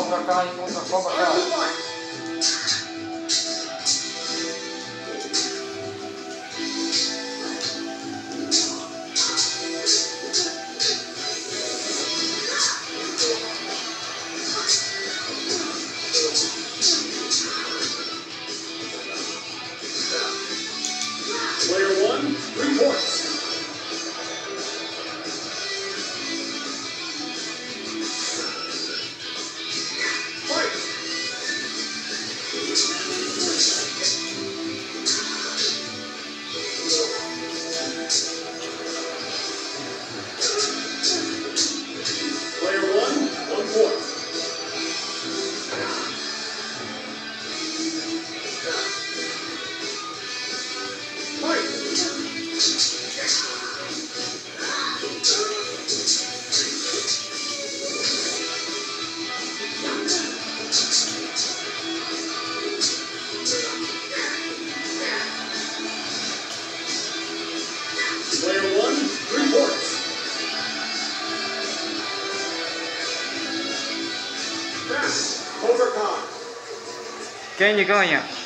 Cobra Kai contra Cobra Kai. Player 1, reports. Player 1, 1 point. Player 1, reports. Pass, Cobra Kai. Quem ganha?